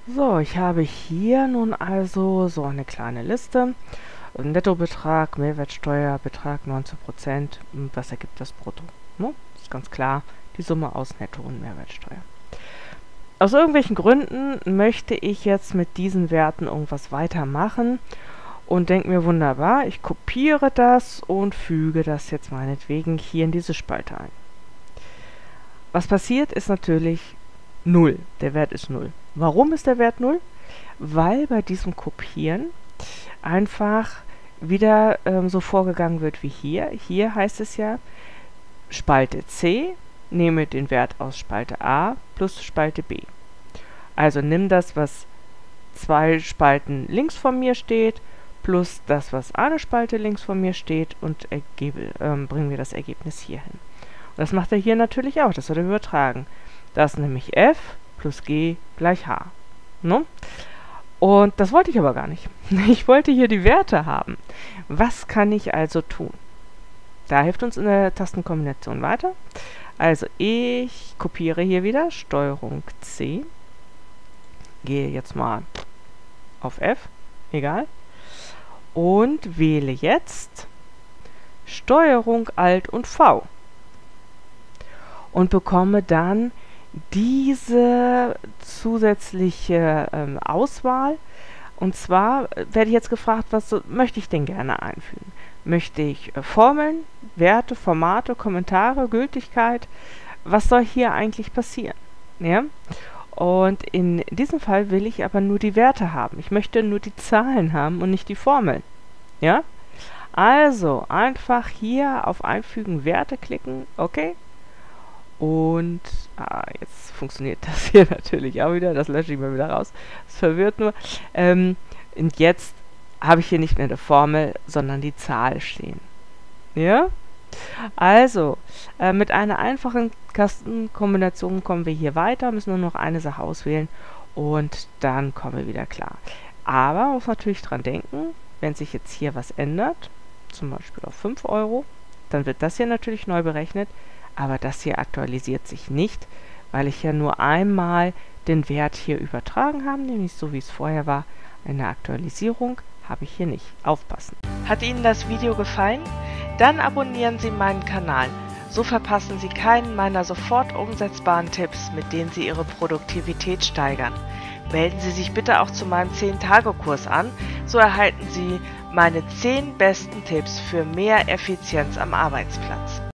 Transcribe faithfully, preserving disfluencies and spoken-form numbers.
So, ich habe hier nun also so eine kleine Liste. Nettobetrag, Mehrwertsteuerbetrag neunzehn Prozent. Was ergibt das brutto? Ne? Das ist ganz klar die Summe aus Netto und Mehrwertsteuer. Aus irgendwelchen Gründen möchte ich jetzt mit diesen Werten irgendwas weitermachen und denke mir, wunderbar, ich kopiere das und füge das jetzt meinetwegen hier in diese Spalte ein. Was passiert, ist natürlich null. Der Wert ist null. Warum ist der Wert null? Weil bei diesem Kopieren einfach wieder ähm, so vorgegangen wird wie hier. Hier heißt es ja, Spalte C, nehme den Wert aus Spalte A plus Spalte B. Also nimm das, was zwei Spalten links von mir steht, plus das, was eine Spalte links von mir steht und ergebe, ähm, bringen wir das Ergebnis hier hin. Und das macht er hier natürlich auch, das wird er übertragen. Das ist nämlich F plus G gleich H. No? Und das wollte ich aber gar nicht. Ich wollte hier die Werte haben. Was kann ich also tun? Da hilft uns in der Tastenkombination weiter. Also ich kopiere hier wieder Steuerung C. Gehe jetzt mal auf F, egal. Und wähle jetzt Steuerung Alt und V. Und bekomme dann diese zusätzliche ähm, Auswahl. Und zwar werde ich jetzt gefragt, was so, möchte ich denn gerne einfügen? Möchte ich äh, Formeln, Werte, Formate, Kommentare, Gültigkeit? Was soll hier eigentlich passieren? Ja? Und in diesem Fall will ich aber nur die Werte haben. Ich möchte nur die Zahlen haben und nicht die Formeln. Ja? Also einfach hier auf Einfügen Werte klicken. Okay. Und ah, jetzt funktioniert das hier natürlich auch wieder. Das lösche ich mal wieder raus. Das verwirrt nur. Ähm, und jetzt habe ich hier nicht mehr eine Formel, sondern die Zahl stehen. Ja? Also, äh, mit einer einfachen Tastenkombination kommen wir hier weiter, müssen nur noch eine Sache auswählen und dann kommen wir wieder klar. Aber man muss natürlich dran denken, wenn sich jetzt hier was ändert, zum Beispiel auf fünf Euro, dann wird das hier natürlich neu berechnet. Aber das hier aktualisiert sich nicht, weil ich ja nur einmal den Wert hier übertragen habe, nämlich so wie es vorher war. Eine Aktualisierung habe ich hier nicht. Aufpassen. Hat Ihnen das Video gefallen? Dann abonnieren Sie meinen Kanal. So verpassen Sie keinen meiner sofort umsetzbaren Tipps, mit denen Sie Ihre Produktivität steigern. Melden Sie sich bitte auch zu meinem zehn Tage Kurs an, so erhalten Sie meine zehn besten Tipps für mehr Effizienz am Arbeitsplatz.